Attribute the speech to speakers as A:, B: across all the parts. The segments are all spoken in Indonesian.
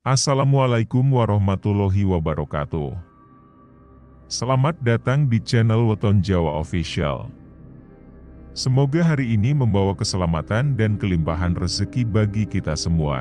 A: Assalamualaikum warahmatullahi wabarakatuh. Selamat datang di channel Weton Jawa Official. Semoga hari ini membawa keselamatan dan kelimpahan rezeki bagi kita semua.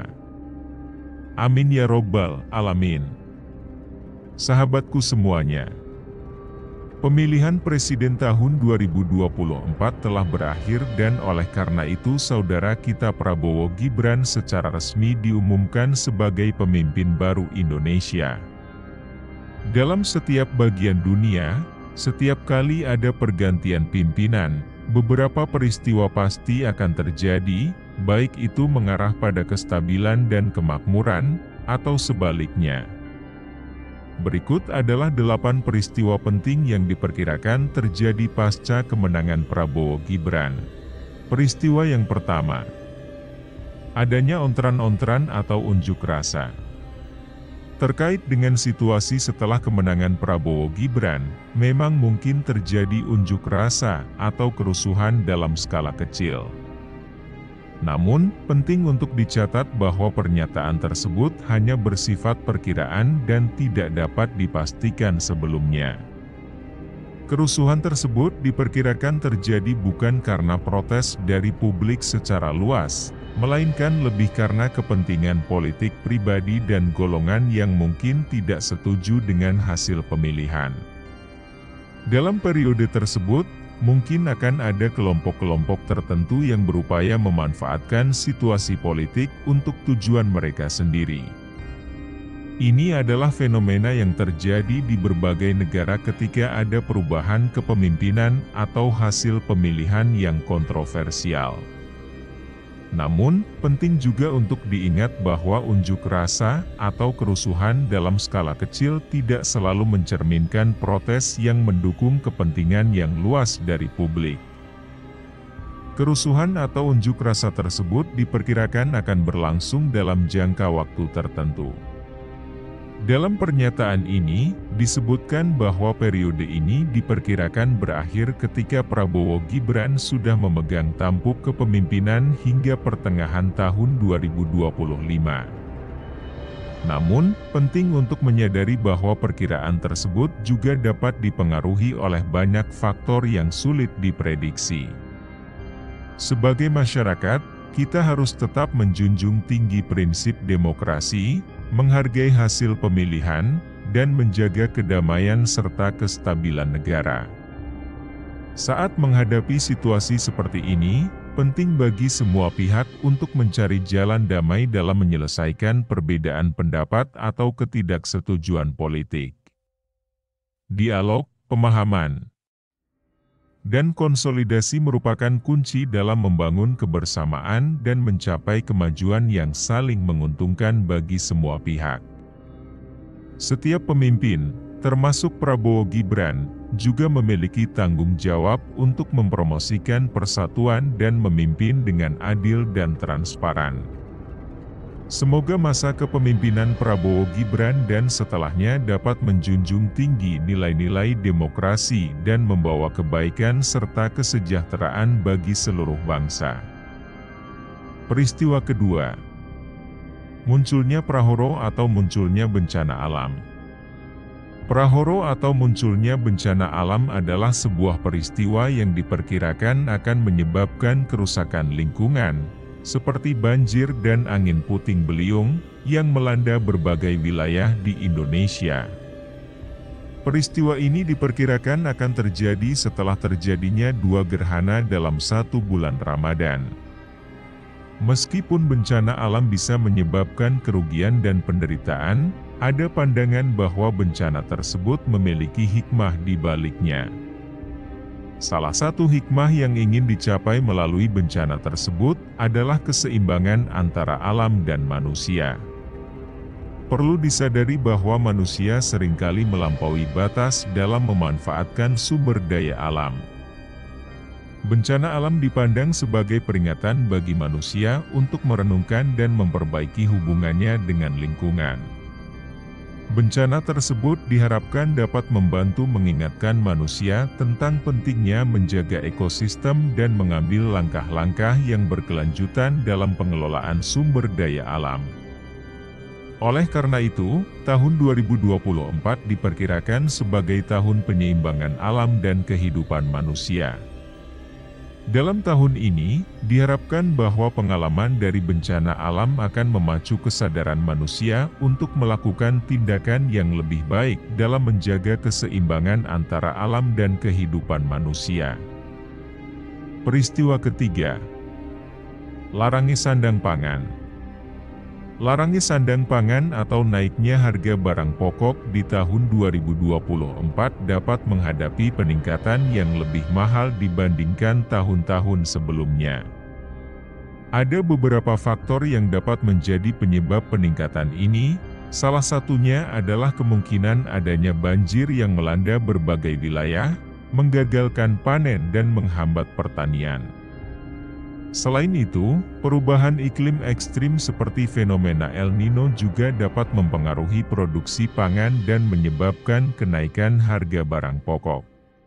A: Amin ya robbal alamin. Sahabatku semuanya, pemilihan presiden tahun 2024 telah berakhir dan oleh karena itu saudara kita Prabowo Gibran secara resmi diumumkan sebagai pemimpin baru Indonesia. Dalam setiap bagian dunia, setiap kali ada pergantian pimpinan, beberapa peristiwa pasti akan terjadi, baik itu mengarah pada kestabilan dan kemakmuran, atau sebaliknya. Berikut adalah 8 peristiwa penting yang diperkirakan terjadi pasca kemenangan Prabowo Gibran. Peristiwa yang pertama, adanya ontran-ontran atau unjuk rasa. Terkait dengan situasi setelah kemenangan Prabowo Gibran, memang mungkin terjadi unjuk rasa atau kerusuhan dalam skala kecil. Namun, penting untuk dicatat bahwa pernyataan tersebut hanya bersifat perkiraan dan tidak dapat dipastikan sebelumnya. Kerusuhan tersebut diperkirakan terjadi bukan karena protes dari publik secara luas, melainkan lebih karena kepentingan politik pribadi dan golongan yang mungkin tidak setuju dengan hasil pemilihan. Dalam periode tersebut, mungkin akan ada kelompok-kelompok tertentu yang berupaya memanfaatkan situasi politik untuk tujuan mereka sendiri. Ini adalah fenomena yang terjadi di berbagai negara ketika ada perubahan kepemimpinan atau hasil pemilihan yang kontroversial. Namun, penting juga untuk diingat bahwa unjuk rasa atau kerusuhan dalam skala kecil tidak selalu mencerminkan protes yang mendukung kepentingan yang luas dari publik. Kerusuhan atau unjuk rasa tersebut diperkirakan akan berlangsung dalam jangka waktu tertentu. Dalam pernyataan ini, disebutkan bahwa periode ini diperkirakan berakhir ketika Prabowo Gibran sudah memegang tampuk kepemimpinan hingga pertengahan tahun 2025. Namun, penting untuk menyadari bahwa perkiraan tersebut juga dapat dipengaruhi oleh banyak faktor yang sulit diprediksi. Sebagai masyarakat, kita harus tetap menjunjung tinggi prinsip demokrasi, menghargai hasil pemilihan, dan menjaga kedamaian serta kestabilan negara. Saat menghadapi situasi seperti ini, penting bagi semua pihak untuk mencari jalan damai dalam menyelesaikan perbedaan pendapat atau ketidaksetujuan politik. Dialog, pemahaman, dan konsolidasi merupakan kunci dalam membangun kebersamaan dan mencapai kemajuan yang saling menguntungkan bagi semua pihak. Setiap pemimpin, termasuk Prabowo Gibran, juga memiliki tanggung jawab untuk mempromosikan persatuan dan memimpin dengan adil dan transparan. Semoga masa kepemimpinan Prabowo Gibran dan setelahnya dapat menjunjung tinggi nilai-nilai demokrasi dan membawa kebaikan serta kesejahteraan bagi seluruh bangsa. Peristiwa kedua, munculnya prahara atau munculnya bencana alam. Prahara atau munculnya bencana alam adalah sebuah peristiwa yang diperkirakan akan menyebabkan kerusakan lingkungan, seperti banjir dan angin puting beliung, yang melanda berbagai wilayah di Indonesia. Peristiwa ini diperkirakan akan terjadi setelah terjadinya 2 gerhana dalam 1 bulan Ramadan. Meskipun bencana alam bisa menyebabkan kerugian dan penderitaan, ada pandangan bahwa bencana tersebut memiliki hikmah di baliknya. Salah satu hikmah yang ingin dicapai melalui bencana tersebut adalah keseimbangan antara alam dan manusia. Perlu disadari bahwa manusia seringkali melampaui batas dalam memanfaatkan sumber daya alam. Bencana alam dipandang sebagai peringatan bagi manusia untuk merenungkan dan memperbaiki hubungannya dengan lingkungan. Bencana tersebut diharapkan dapat membantu mengingatkan manusia tentang pentingnya menjaga ekosistem dan mengambil langkah-langkah yang berkelanjutan dalam pengelolaan sumber daya alam. Oleh karena itu, tahun 2024 diperkirakan sebagai tahun penyeimbangan alam dan kehidupan manusia. Dalam tahun ini, diharapkan bahwa pengalaman dari bencana alam akan memacu kesadaran manusia untuk melakukan tindakan yang lebih baik dalam menjaga keseimbangan antara alam dan kehidupan manusia. Peristiwa ketiga, larangi sandang pangan. Larangi sandang pangan atau naiknya harga barang pokok di tahun 2024 dapat menghadapi peningkatan yang lebih mahal dibandingkan tahun-tahun sebelumnya. Ada beberapa faktor yang dapat menjadi penyebab peningkatan ini, salah satunya adalah kemungkinan adanya banjir yang melanda berbagai wilayah, menggagalkan panen dan menghambat pertanian. Selain itu, perubahan iklim ekstrim seperti fenomena El Nino juga dapat mempengaruhi produksi pangan dan menyebabkan kenaikan harga barang pokok.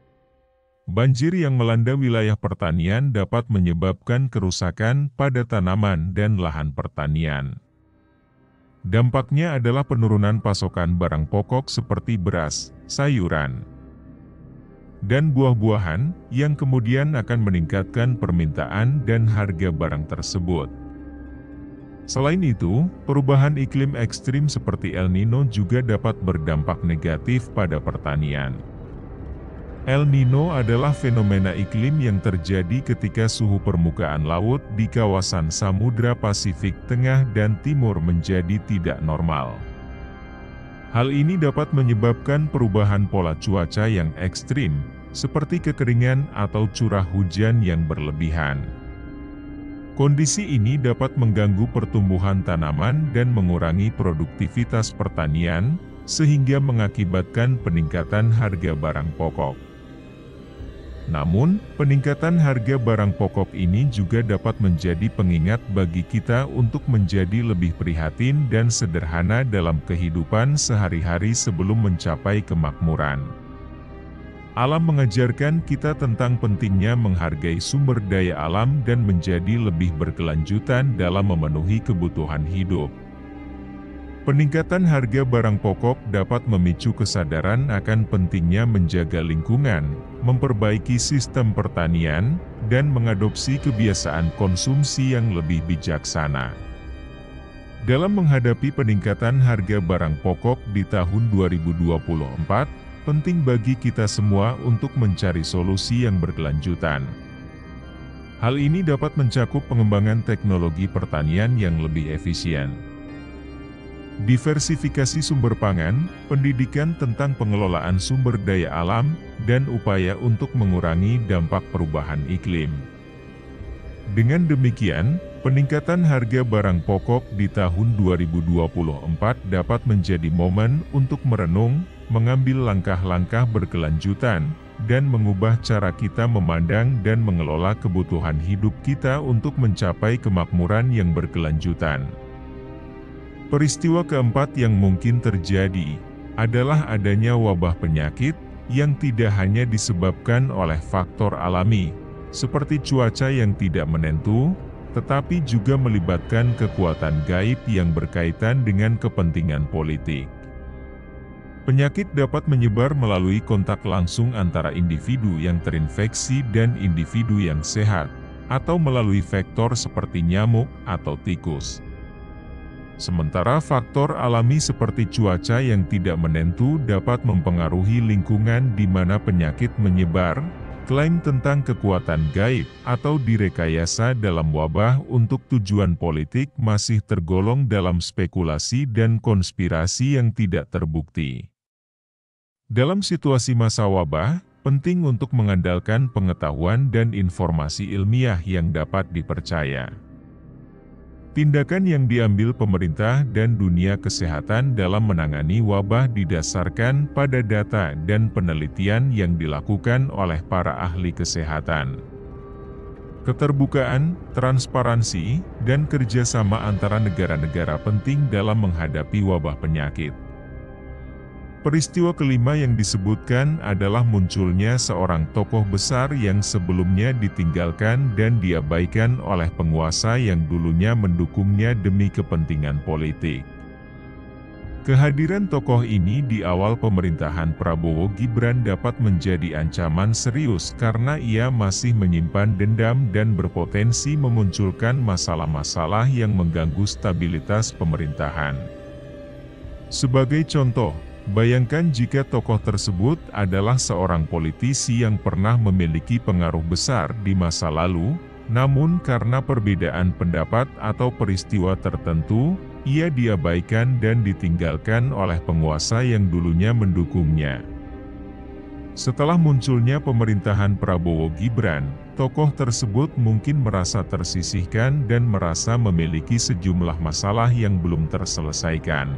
A: Banjir yang melanda wilayah pertanian dapat menyebabkan kerusakan pada tanaman dan lahan pertanian. Dampaknya adalah penurunan pasokan barang pokok seperti beras, sayuran, dan buah-buahan, yang kemudian akan meningkatkan permintaan dan harga barang tersebut. Selain itu, perubahan iklim ekstrim seperti El Nino juga dapat berdampak negatif pada pertanian. El Nino adalah fenomena iklim yang terjadi ketika suhu permukaan laut di kawasan Samudra Pasifik Tengah dan Timur menjadi tidak normal. Hal ini dapat menyebabkan perubahan pola cuaca yang ekstrim, seperti kekeringan atau curah hujan yang berlebihan. Kondisi ini dapat mengganggu pertumbuhan tanaman dan mengurangi produktivitas pertanian, sehingga mengakibatkan peningkatan harga barang pokok. Namun, peningkatan harga barang pokok ini juga dapat menjadi pengingat bagi kita untuk menjadi lebih prihatin dan sederhana dalam kehidupan sehari-hari sebelum mencapai kemakmuran. Alam mengajarkan kita tentang pentingnya menghargai sumber daya alam dan menjadi lebih berkelanjutan dalam memenuhi kebutuhan hidup. Peningkatan harga barang pokok dapat memicu kesadaran akan pentingnya menjaga lingkungan, memperbaiki sistem pertanian, dan mengadopsi kebiasaan konsumsi yang lebih bijaksana. Dalam menghadapi peningkatan harga barang pokok di tahun 2024, penting bagi kita semua untuk mencari solusi yang berkelanjutan. Hal ini dapat mencakup pengembangan teknologi pertanian yang lebih efisien, diversifikasi sumber pangan, pendidikan tentang pengelolaan sumber daya alam, dan upaya untuk mengurangi dampak perubahan iklim. Dengan demikian, peningkatan harga barang pokok di tahun 2024 dapat menjadi momen untuk merenung, mengambil langkah-langkah berkelanjutan, dan mengubah cara kita memandang dan mengelola kebutuhan hidup kita untuk mencapai kemakmuran yang berkelanjutan. Peristiwa keempat yang mungkin terjadi adalah adanya wabah penyakit yang tidak hanya disebabkan oleh faktor alami, seperti cuaca yang tidak menentu, tetapi juga melibatkan kekuatan gaib yang berkaitan dengan kepentingan politik. Penyakit dapat menyebar melalui kontak langsung antara individu yang terinfeksi dan individu yang sehat, atau melalui vektor seperti nyamuk atau tikus. Sementara faktor alami seperti cuaca yang tidak menentu dapat mempengaruhi lingkungan di mana penyakit menyebar. Klaim tentang kekuatan gaib atau direkayasa dalam wabah untuk tujuan politik masih tergolong dalam spekulasi dan konspirasi yang tidak terbukti. Dalam situasi masa wabah, penting untuk mengandalkan pengetahuan dan informasi ilmiah yang dapat dipercaya. Tindakan yang diambil pemerintah dan dunia kesehatan dalam menangani wabah didasarkan pada data dan penelitian yang dilakukan oleh para ahli kesehatan. Keterbukaan, transparansi, dan kerjasama antara negara-negara penting dalam menghadapi wabah penyakit. Peristiwa kelima yang disebutkan adalah munculnya seorang tokoh besar yang sebelumnya ditinggalkan dan diabaikan oleh penguasa yang dulunya mendukungnya demi kepentingan politik. Kehadiran tokoh ini di awal pemerintahan Prabowo Gibran dapat menjadi ancaman serius karena ia masih menyimpan dendam dan berpotensi memunculkan masalah-masalah yang mengganggu stabilitas pemerintahan. Sebagai contoh, bayangkan jika tokoh tersebut adalah seorang politisi yang pernah memiliki pengaruh besar di masa lalu, namun karena perbedaan pendapat atau peristiwa tertentu, ia diabaikan dan ditinggalkan oleh penguasa yang dulunya mendukungnya. Setelah munculnya pemerintahan Prabowo Gibran, tokoh tersebut mungkin merasa tersisihkan dan merasa memiliki sejumlah masalah yang belum terselesaikan.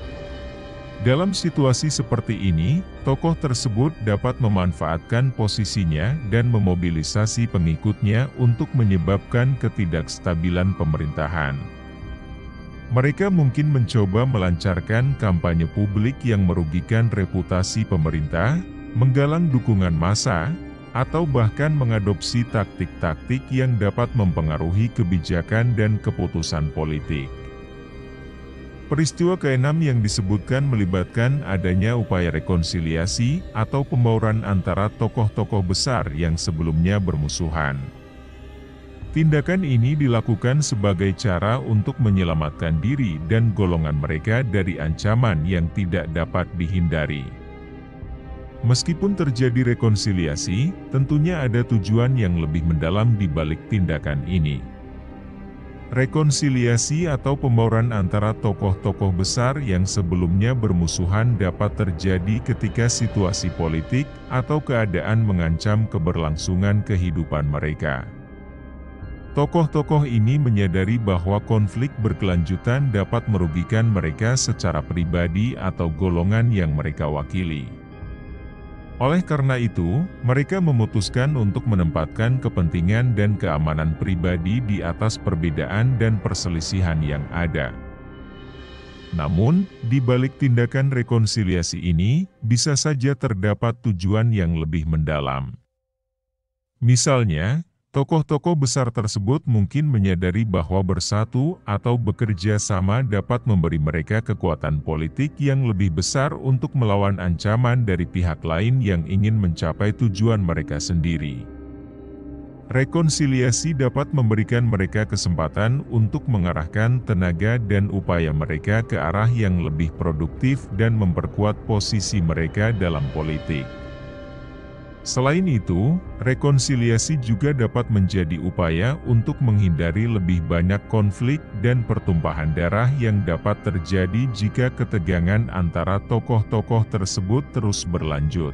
A: Dalam situasi seperti ini, tokoh tersebut dapat memanfaatkan posisinya dan memobilisasi pengikutnya untuk menyebabkan ketidakstabilan pemerintahan. Mereka mungkin mencoba melancarkan kampanye publik yang merugikan reputasi pemerintah, menggalang dukungan massa, atau bahkan mengadopsi taktik-taktik yang dapat mempengaruhi kebijakan dan keputusan politik. Peristiwa ke-6 yang disebutkan melibatkan adanya upaya rekonsiliasi atau pembauran antara tokoh-tokoh besar yang sebelumnya bermusuhan. Tindakan ini dilakukan sebagai cara untuk menyelamatkan diri dan golongan mereka dari ancaman yang tidak dapat dihindari. Meskipun terjadi rekonsiliasi, tentunya ada tujuan yang lebih mendalam di balik tindakan ini. Rekonsiliasi atau pembauran antara tokoh-tokoh besar yang sebelumnya bermusuhan dapat terjadi ketika situasi politik atau keadaan mengancam keberlangsungan kehidupan mereka. Tokoh-tokoh ini menyadari bahwa konflik berkelanjutan dapat merugikan mereka secara pribadi atau golongan yang mereka wakili. Oleh karena itu, mereka memutuskan untuk menempatkan kepentingan dan keamanan pribadi di atas perbedaan dan perselisihan yang ada. Namun, di balik tindakan rekonsiliasi ini, bisa saja terdapat tujuan yang lebih mendalam. Misalnya, tokoh-tokoh besar tersebut mungkin menyadari bahwa bersatu atau bekerja sama dapat memberi mereka kekuatan politik yang lebih besar untuk melawan ancaman dari pihak lain yang ingin mencapai tujuan mereka sendiri. Rekonsiliasi dapat memberikan mereka kesempatan untuk mengarahkan tenaga dan upaya mereka ke arah yang lebih produktif dan memperkuat posisi mereka dalam politik. Selain itu, rekonsiliasi juga dapat menjadi upaya untuk menghindari lebih banyak konflik dan pertumpahan darah yang dapat terjadi jika ketegangan antara tokoh-tokoh tersebut terus berlanjut.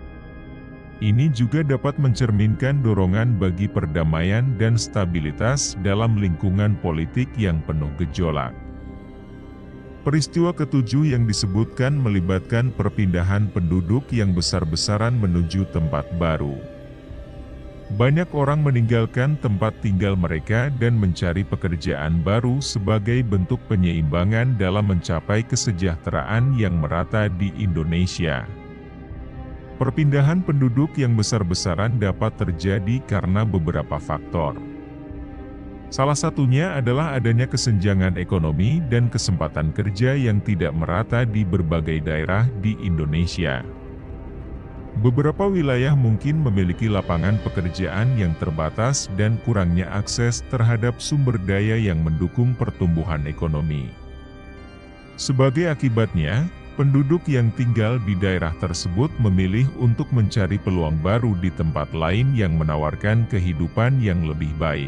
A: Ini juga dapat mencerminkan dorongan bagi perdamaian dan stabilitas dalam lingkungan politik yang penuh gejolak. Peristiwa ketujuh yang disebutkan melibatkan perpindahan penduduk yang besar-besaran menuju tempat baru. Banyak orang meninggalkan tempat tinggal mereka dan mencari pekerjaan baru sebagai bentuk penyeimbangan dalam mencapai kesejahteraan yang merata di Indonesia. Perpindahan penduduk yang besar-besaran dapat terjadi karena beberapa faktor. Salah satunya adalah adanya kesenjangan ekonomi dan kesempatan kerja yang tidak merata di berbagai daerah di Indonesia. Beberapa wilayah mungkin memiliki lapangan pekerjaan yang terbatas dan kurangnya akses terhadap sumber daya yang mendukung pertumbuhan ekonomi. Sebagai akibatnya, penduduk yang tinggal di daerah tersebut memilih untuk mencari peluang baru di tempat lain yang menawarkan kehidupan yang lebih baik.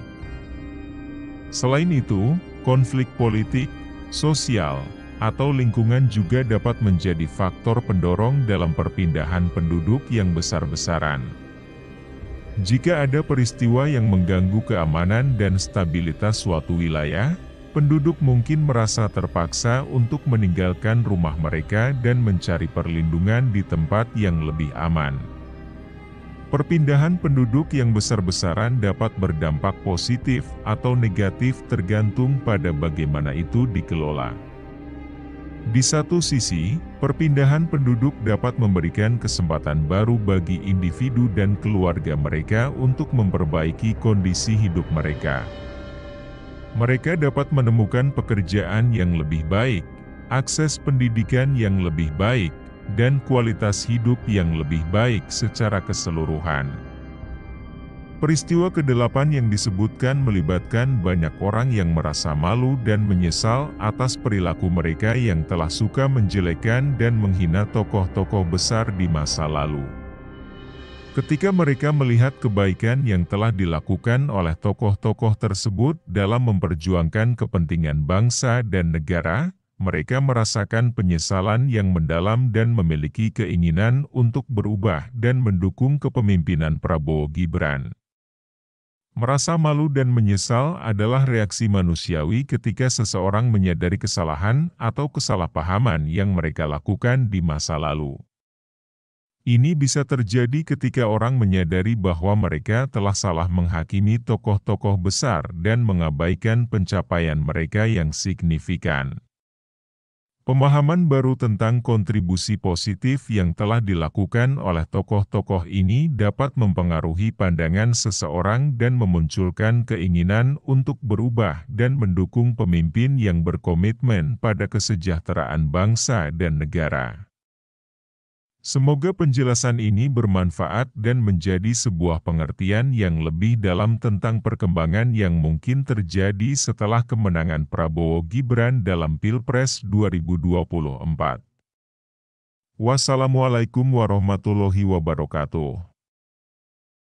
A: Selain itu, konflik politik, sosial, atau lingkungan juga dapat menjadi faktor pendorong dalam perpindahan penduduk yang besar-besaran. Jika ada peristiwa yang mengganggu keamanan dan stabilitas suatu wilayah, penduduk mungkin merasa terpaksa untuk meninggalkan rumah mereka dan mencari perlindungan di tempat yang lebih aman. Perpindahan penduduk yang besar-besaran dapat berdampak positif atau negatif tergantung pada bagaimana itu dikelola. Di satu sisi, perpindahan penduduk dapat memberikan kesempatan baru bagi individu dan keluarga mereka untuk memperbaiki kondisi hidup mereka. Mereka dapat menemukan pekerjaan yang lebih baik, akses pendidikan yang lebih baik, dan kualitas hidup yang lebih baik secara keseluruhan. Peristiwa ke-8 yang disebutkan melibatkan banyak orang yang merasa malu dan menyesal atas perilaku mereka yang telah suka menjelekkan dan menghina tokoh-tokoh besar di masa lalu. Ketika mereka melihat kebaikan yang telah dilakukan oleh tokoh-tokoh tersebut dalam memperjuangkan kepentingan bangsa dan negara, mereka merasakan penyesalan yang mendalam dan memiliki keinginan untuk berubah dan mendukung kepemimpinan Prabowo Gibran. Merasa malu dan menyesal adalah reaksi manusiawi ketika seseorang menyadari kesalahan atau kesalahpahaman yang mereka lakukan di masa lalu. Ini bisa terjadi ketika orang menyadari bahwa mereka telah salah menghakimi tokoh-tokoh besar dan mengabaikan pencapaian mereka yang signifikan. Pemahaman baru tentang kontribusi positif yang telah dilakukan oleh tokoh-tokoh ini dapat mempengaruhi pandangan seseorang dan memunculkan keinginan untuk berubah dan mendukung pemimpin yang berkomitmen pada kesejahteraan bangsa dan negara. Semoga penjelasan ini bermanfaat dan menjadi sebuah pengertian yang lebih dalam tentang perkembangan yang mungkin terjadi setelah kemenangan Prabowo Gibran dalam Pilpres 2024. Wassalamualaikum warahmatullahi wabarakatuh.